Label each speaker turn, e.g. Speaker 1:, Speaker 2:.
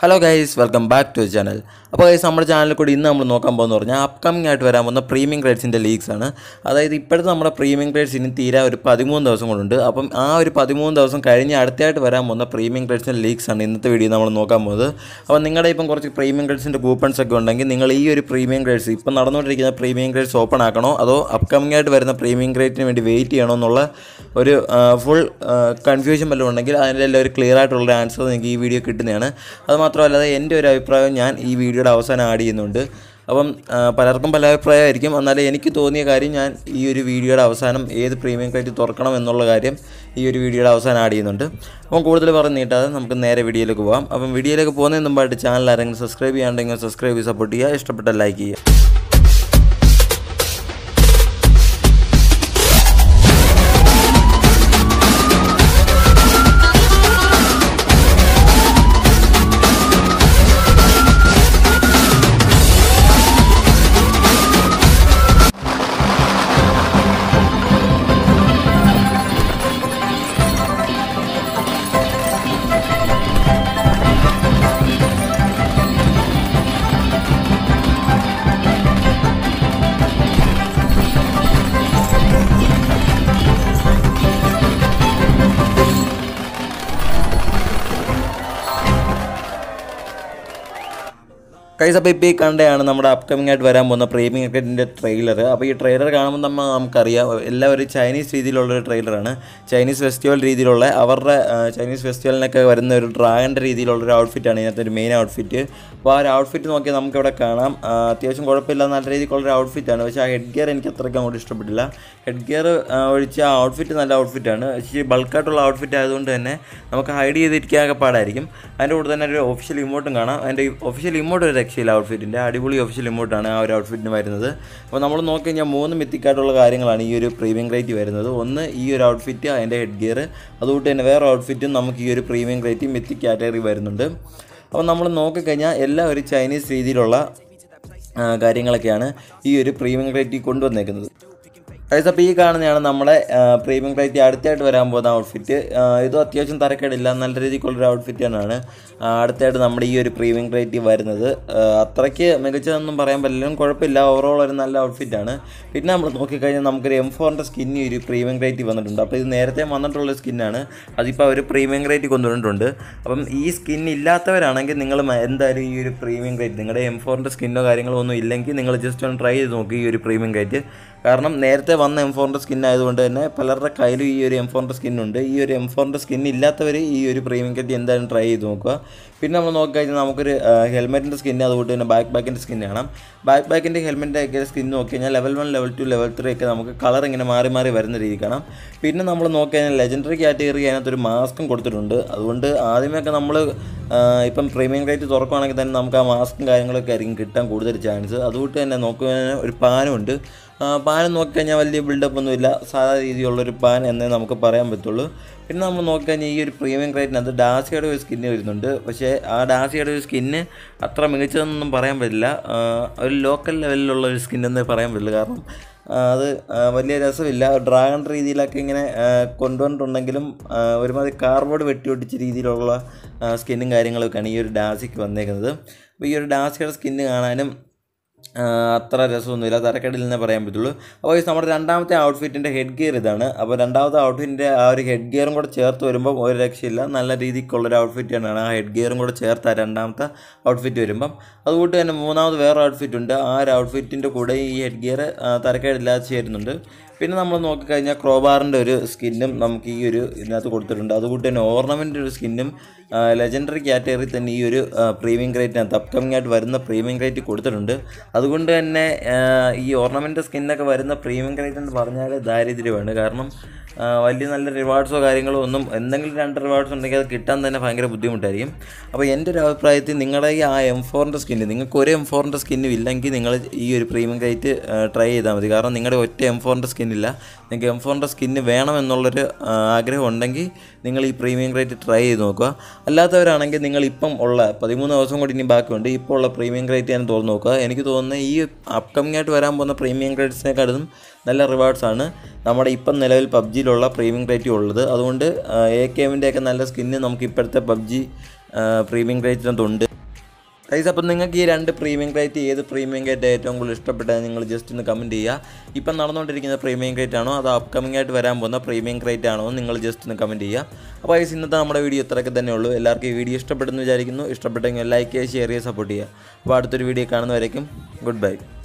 Speaker 1: Hello guys, welcome back to channel. അപ്പോൾ guys, നമ്മുടെ ചാനലിൽ കൂടി ഇന്ന് നമ്മൾ നോക്കാൻ പോകുന്നത് പറഞ്ഞാൽ അപ്കമിംഗ് ആയിട്ട് വരാൻ പോകുന്ന പ്രീമിയം ഗ്രേഡ്സിൻ്റെ ലീഗ്സ് ആണ്. അതായത് ഇപ്പോഴത്തെ നമ്മുടെ പ്രീമിയം ഗ്രേഡ്സ് ഇനി തീരാൻ ഒരു 13 ദിവസം കൊണ്ടുണ്ട്. അപ്പം ആ ഒരു 13 ദിവസം കഴിഞ്ഞ് അടുത്തായിട്ട് വരാൻ പോകുന്ന പ്രീമിയം ഗ്രേഡ്സിൻ്റെ ലീഗ്സ് ആണ് ഇന്നത്തെ വീഡിയോ നമ്മൾ നോക്കാൻ പോകുന്നത്. അപ്പോൾ നിങ്ങളുടെ ഇപ്പം കുറച്ച് പ്രീമിയം ഗ്രേഡ്സിൻ്റെ കൂപ്പൺസ് ഒക്കെ ഉണ്ടെങ്കിൽ നിങ്ങൾ ഈ ഒരു പ്രീമിയം ഗ്രേഡ്സ് ഇപ്പം നടന്നുകൊണ്ടിരിക്കുന്ന പ്രീമിയം ഗ്രേഡ്സ് ഓപ്പൺ ആക്കണോ അതോ അപ്കമിംഗ് ആയിട്ട് വരുന്ന പ്രീമിയം ഗ്രേഡിന് വേണ്ടി വെയിറ്റ് ചെയ്യണോ എന്നുള്ള ഒരു ഫുൾ കൺഫ്യൂഷൻ വല്ലതും ഉണ്ടെങ്കിൽ അതിൻ്റെ എല്ലാം ഒരു ക്ലിയർ ആയിട്ടുള്ള ആൻസർ നിങ്ങൾക്ക് ഈ വീഡിയോ കിട്ടുന്നതാണ്. അത് മാത്രമല്ലാതെ എൻ്റെ ഒരു അഭിപ്രായം ഞാൻ ഈ വീഡിയോയുടെ അവസാനം ആഡ് ചെയ്യുന്നുണ്ട്. അപ്പം പലർക്കും പല അഭിപ്രായമായിരിക്കും. എന്നാലും എനിക്ക് തോന്നിയ കാര്യം ഞാൻ ഈ ഒരു വീഡിയോയുടെ അവസാനം ഏത് പ്രീമിയം ക്രെഡിറ്റ് തുറക്കണം എന്നുള്ള കാര്യം ഈ ഒരു വീഡിയോയുടെ അവസാനം ആഡ് ചെയ്യുന്നുണ്ട്. അപ്പം കൂടുതൽ പറഞ്ഞ് നീട്ടാതെ നമുക്ക് നേരെ വീഡിയോയിലേക്ക് പോകാം. അപ്പം വീഡിയോയിലേക്ക് പോകുന്നതിന് മുമ്പായിട്ട് ചാനൽ ആരെങ്കിലും സബ്സ്ക്രൈബ് ചെയ്യാണ്ടെങ്കിൽ സബ്സ്ക്രൈബ് ചെയ്ത് സപ്പോർട്ട് ചെയ്യുക, ഇഷ്ടപ്പെട്ട ലൈക്ക് ചെയ്യുക. ഗൈസ്, അപ്പോൾ ഇപ്പോൾ ഈ കണ്ടയാണ് നമ്മുടെ അപ്കമിംഗ് ആയിട്ട് വരാൻ പോകുന്ന പ്രീമിയം ക്രിക്കറ്റിൻ്റെ ട്രെയിലർ. അപ്പോൾ ഈ ട്രെയിലർ കാണുമ്പോൾ നമുക്കറിയാം എല്ലാവരും ചൈനീസ് രീതിയിലുള്ളൊരു ട്രെയിലറാണ്. ചൈനീസ് ഫെസ്റ്റിവൽ രീതിയിലുള്ള അവരുടെ ചൈനീസ് ഫെസ്റ്റിവലിനൊക്കെ വരുന്ന ഒരു ഡ്രാഗൻ്റെ രീതിയിലുള്ളൊരു ഔട്ട്ഫിറ്റാണ് ഇതിനകത്ത് ഒരു മെയിൻ ഔട്ട്ഫിറ്റ്. അപ്പോൾ ആ ഒരു ഔട്ട്ഫിറ്റ് നോക്കിയാൽ നമുക്കിവിടെ കാണാം. അത്യാവശ്യം കുഴപ്പമില്ല, നല്ല രീതിക്കുള്ളൊരു ഔട്ട്ഫിറ്റാണ്. പക്ഷേ ആ ഹെഡ് ഗിയർ എനിക്ക് അത്രയ്ക്ക് അങ്ങോട്ട് ഇഷ്ടപ്പെട്ടില്ല. ഹെഡ് ഗിയർ ഒഴിച്ച് ആ ഔട്ട്ഫിറ്റ് നല്ല ഔട്ട്ഫിറ്റാണ്. പക്ഷേ ബൾക്കായിട്ടുള്ള ഔട്ട്ഫിറ്റ് ആയതുകൊണ്ട് തന്നെ നമുക്ക് ഹൈഡ് ചെയ്തിരിക്കാനൊക്കെ പാടായിരിക്കും. അതിൻ്റെ കൂടെ തന്നെ ഒരു ഒഫീഷ്യൽ ഇമോട്ടും കാണാം. അതിൻ്റെ ഒഫീഷ്യൽ ഇമോട്ട് ഒരു രക്ഷയില്ല ഔട്ട്ഫിറ്റിൻ്റെ. അടിപൊളി ഒഫീഷ്യൽ ഇമോട്ടാണ് ആ ഒരു ഔട്ട്ഫിറ്റിന് വരുന്നത്. അപ്പോൾ നമ്മൾ നോക്കി കഴിഞ്ഞാൽ 3 മിത്തിക്കായിട്ടുള്ള കാര്യങ്ങളാണ് ഈ ഒരു പ്രീമിയം ക്രേറ്റ് വരുന്നത്. ഒന്ന് ഈ ഒരു ഔട്ട്ഫിറ്റ്, അതിൻ്റെ ഹെഡ് ഗിയർ, അതുകൊണ്ട് തന്നെ വേറെ ഔട്ട്ഫിറ്റും നമുക്ക് ഈ ഒരു പ്രീമിയം ക്രേറ്റ് മിത്തിക് കാറ്റഗറി വരുന്നുണ്ട്. അപ്പോൾ നമ്മൾ നോക്കിക്കഴിഞ്ഞാൽ എല്ലാം ഒരു ചൈനീസ് രീതിയിലുള്ള കാര്യങ്ങളൊക്കെയാണ് ഈ ഒരു പ്രീമിയം ക്രേറ്റിൽ കൊണ്ടുവന്നേക്കുന്നത്. അപ്പോൾ ഈ കാണുന്നതാണ് നമ്മുടെ പ്രീമിയം ക്രൈറ്റി അടുത്തായിട്ട് വരാൻ പോകുന്ന ഔട്ട്ഫിറ്റ്. ഇതും അത്യാവശ്യം തരക്കേടില്ല, നല്ല രീതിക്കുള്ളൊരു ഔട്ട്ഫിറ്റ് തന്നെയാണ് അടുത്തായിട്ട് നമ്മുടെ ഈ ഒരു പ്രീമിയം ക്രൈറ്റി വരുന്നത്. അത്രയ്ക്ക് മികച്ചതൊന്നും പറയാൻ പറ്റില്ല, കുഴപ്പമില്ല, ഓവറോൾ ഒരു നല്ല ഔട്ട്ഫിറ്റാണ്. പിന്നെ നമ്മൾ നോക്കിക്കഴിഞ്ഞാൽ നമുക്കൊരു M4ൻ്റെ സ്കിന്ന് ഒരു പ്രീമിയം ക്രൈറ്റി വന്നിട്ടുണ്ട്. അപ്പോൾ ഇത് നേരത്തെ വന്നിട്ടുള്ള സ്കിന്നാണ്, അതിപ്പോൾ അവർ പ്രീമിയം ക്രൈറ്റി കൊണ്ടുവന്നിട്ടുണ്ട്. അപ്പം ഈ സ്കിൻ ഇല്ലാത്തവരാണെങ്കിൽ നിങ്ങൾ എന്തായാലും ഈ ഒരു പ്രീമിയം ക്രൈറ്റ്, നിങ്ങളുടെ M4ൻ്റെ സ്കിന്നോ കാര്യങ്ങളോ ഒന്നും ഇല്ലെങ്കിൽ നിങ്ങൾ ജസ്റ്റ് ഒന്ന് ട്രൈ ചെയ്ത് നോക്കി ഈ ഒരു പ്രീമിയം ക്രൈറ്റ്. കാരണം നേരത്തെ വന്ന M4ൻ്റെ സ്കിൻ ആയതുകൊണ്ട് തന്നെ പലരുടെ കയ്യിലും ഈ ഒരു M4ൻ്റെ സ്കിന്നുണ്ട്. ഈ ഒരു M4ൻ്റെ സ്കിൻ ഇല്ലാത്തവർ ഈ ഒരു പ്രീമിയം ക്രൈറ്റ് എന്തായാലും ട്രൈ ചെയ്ത് നോക്കുക. പിന്നെ നമ്മൾ നോക്കിക്കഴിഞ്ഞാൽ നമുക്കൊരു ഹെൽമെറ്റിൻ്റെ സ്കിന്ന്, അതുകൊണ്ട് തന്നെ ബാക്കിൻ്റെ സ്കിന്ന് കാണാം. ബാക്കിൻ്റെ ഹെൽമെറ്റിൻ്റെ ഒക്കെ സ്കിൻ നോക്കി കഴിഞ്ഞാൽ ലെവൽ 1, ലെവൽ 2, ലെവൽ 3 ഒക്കെ നമുക്ക് കളർ ഇങ്ങനെ മാറി മാറി വരുന്ന രീതി കാണാം. പിന്നെ നമ്മൾ നോക്കി കഴിഞ്ഞാൽ ലെജൻഡറി കാറ്റഗറി അതിനകത്തൊരു മാസ്കും കൊടുത്തിട്ടുണ്ട്. അതുകൊണ്ട് ആദ്യമൊക്കെ നമ്മൾ ഇപ്പം പ്രീമിയം ക്രൈറ്റ് തുറക്കുകയാണെങ്കിൽ തന്നെ നമുക്ക് ആ മാസ്കും കാര്യങ്ങളൊക്കെ ആയിരിക്കും കിട്ടാൻ കൂടുതൽ ചാൻസ്. അതുകൊണ്ട് തന്നെ നോക്കുകയാണെങ്കിൽ ഒരു പാനും ഉണ്ട്. പാനം നോക്കിക്കഴിഞ്ഞാൽ വലിയ ബിൽഡപ്പ് ഒന്നുമില്ല, സാധാ രീതിയിലുള്ളൊരു പാൻ എന്നേ നമുക്ക് പറയാൻ പറ്റുള്ളൂ. പിന്നെ നമ്മൾ നോക്കിക്കഴിഞ്ഞാൽ ഈ ഒരു പ്രീമിയം ക്രൈറ്റിനകത്ത് ഡാസിയുടെ ഒരു സ്കിന്ന് വരുന്നുണ്ട്. പക്ഷേ ആ ഡാസിയുടെ ഒരു സ്കിന്ന് അത്ര മികച്ചതെന്നൊന്നും പറയാൻ പറ്റില്ല, ഒരു ലോക്കൽ ലെവലിലുള്ള ഒരു സ്കിന്നെന്നേ പറയാൻ പറ്റില്ല. കാരണം അത് വലിയ രസമില്ല. ഡ്രാഗൺ രീതിയിലൊക്കെ ഇങ്ങനെ കൊണ്ടുവന്നിട്ടുണ്ടെങ്കിലും ഒരുമാതിരി കാർബോർഡ് വെട്ടി രീതിയിലുള്ള സ്കിന്നും കാര്യങ്ങളൊക്കെയാണ് ഈ ഒരു ഡാസിക്ക് വന്നേക്കുന്നത്. അപ്പോൾ ഈ ഒരു ഡാസിയുടെ സ്കിന്ന് കാണാനും അത്ര രസമൊന്നുമില്ല, തരക്കേടിൽ നിന്നേ പറയാൻ പറ്റുള്ളൂ. അപ്പോൾ നമ്മുടെ രണ്ടാമത്തെ ഔട്ട്ഫിറ്റിൻ്റെ ഹെഡ് ഗിയർ ഇതാണ്. അപ്പോൾ രണ്ടാമത്തെ ഔട്ട്ഫിറ്റിൻ്റെ ആ ഒരു ഹെഡ് ഗിയറും കൂടെ ചേർത്ത് വരുമ്പം ഒരു രക്ഷയില്ല, നല്ല രീതിക്കുള്ളൊരു ഔട്ട്ഫിറ്റ് തന്നെയാണ്. ആ ഹെഡ് ഗിയറും കൂടെ ചേർത്ത് രണ്ടാമത്തെ ഔട്ട്ഫിറ്റ് വരുമ്പം. അതുകൊണ്ട് തന്നെ മൂന്നാമത് വേറെ ഔട്ട്ഫിറ്റ് ഉണ്ട്. ആ ഒരു ഔട്ട്ഫിറ്റിൻ്റെ കൂടെ ഈ ഹെഡ് ഗിയർ തരക്കേടില്ലാതെ ചേരുന്നുണ്ട്. പിന്നെ നമ്മൾ നോക്കിക്കഴിഞ്ഞാൽ ക്രോബാറിൻ്റെ ഒരു സ്കിന്നും നമുക്ക് ഈ ഒരു ഇതിനകത്ത് കൊടുത്തിട്ടുണ്ട്. അതുകൊണ്ട് തന്നെ ഓർണമെൻ്റ് ഒരു സ്കിന്നും ലെജൻഡറി കാറ്റഗറി തന്നെ ഈ ഒരു പ്രീമിയം ക്രൈറ്റിനകത്ത് അപ്കമിംഗ് ആയിട്ട് വരുന്ന പ്രീമിയം ക്രൈറ്റ് കൊടുത്തിട്ടുണ്ട്. അതുകൊണ്ട് തന്നെ ഈ ഓർണമെൻ്റ് സ്കിന്നൊക്കെ വരുന്ന പ്രീമിയം ക്രൈറ്റ് എന്ന് പറഞ്ഞാൽ ദാരിദ്ര്യമാണ്. കാരണം വലിയ നല്ല റിവാർഡ്സോ കാര്യങ്ങളോ ഒന്നും, എന്തെങ്കിലും 2 റിവാർഡ്സ് ഉണ്ടെങ്കിൽ അത് കിട്ടാൻ തന്നെ ഭയങ്കര ബുദ്ധിമുട്ടായിരിക്കും. അപ്പോൾ എൻ്റെ ഒരു അഭിപ്രായത്തിൽ നിങ്ങളുടെ ഈ ആ M4ൻ്റെ സ്കിന്ന്, നിങ്ങൾക്ക് ഒരു M4ൻ്റെ സ്കിന്നും ഇല്ലെങ്കിൽ നിങ്ങൾ ഈ ഒരു പ്രീമിയം ക്രൈറ്റ് ട്രൈ ചെയ്താൽ മതി. കാരണം നിങ്ങളുടെ ഒറ്റ M4ൻ്റെ സ്കിന്നില്ല, നിങ്ങൾക്ക് M4ൻ്റെ സ്കിന്ന് വേണമെന്നുള്ളൊരു ആഗ്രഹം ഉണ്ടെങ്കിൽ നിങ്ങൾ ഈ പ്രീമിയം ക്രൈറ്റ് ട്രൈ ചെയ്ത് നോക്കുക. അല്ലാത്തവരാണെങ്കിൽ നിങ്ങൾ ഇപ്പം ഉള്ള 13 ദിവസം കൂടി ഇനി ബാക്കിയുണ്ട്, ഇപ്പോൾ ഉള്ള പ്രീമിയം ക്രൈറ്റ് ഞാൻ തുറന്ന് നോക്കുക. എനിക്ക് തോന്നുന്നത് ഈ അപ്കമിംഗ് ആയിട്ട് വരാൻ പോകുന്ന പ്രീമിയം ക്രൈറ്റ്സിനെക്കാളും നല്ല റിവാർഡ്സാണ് നമ്മുടെ ഇപ്പം നിലവിൽ പബ്ജിയിലുള്ള പ്രീമിയം ക്രൈറ്റ് ഉള്ളത്. അതുകൊണ്ട് AKMൻ്റെ ഒക്കെ നല്ല സ്കിന്ന് നമുക്ക് ഇപ്പോഴത്തെ പബ്ജി പ്രീമിയം ക്രൈറ്റിനകത്തുണ്ട്. ഗൈസ് അപ്പോൾ നിങ്ങൾക്ക് ഈ 2 പ്രീമിയം ക്രേറ്റ് ഏത് പ്രീമിയം ക്രേറ്റ് ഏറ്റവും കൂടുതൽ ഇഷ്ടപ്പെട്ടത് നിങ്ങൾ ജസ്റ്റ് ഒന്ന് കമൻറ്റ് ചെയ്യുക. ഇപ്പം നടന്നുകൊണ്ടിരിക്കുന്ന പ്രീമിയം ക്രേറ്റ് ആണോ അതോ അപ്കമിംഗ് ആയിട്ട് വരാൻ പോകുന്ന പ്രീമിയം ക്രേറ്റ് ആണോ എന്ന് നിങ്ങൾ ജസ്റ്റ് ഒന്ന് കമൻറ്റ് ചെയ്യുക. അപ്പോൾ ഗൈസ് ഇന്നത്തെ നമ്മുടെ വീഡിയോ ഇത്രയൊക്കെ തന്നെ ഉള്ളൂ. എല്ലാവർക്കും ഈ വീഡിയോ ഇഷ്ടപ്പെട്ടെന്ന് വിചാരിക്കുന്നു. ഇഷ്ടപ്പെട്ടെങ്കിൽ ലൈക്ക് ചെയ്യുക, ഷെയർ ചെയ്യുക, സപ്പോർട്ട് ചെയ്യുക. അപ്പോൾ അടുത്തൊരു വീഡിയോ കാണുന്നവരേക്കും ഗുഡ് ബൈ.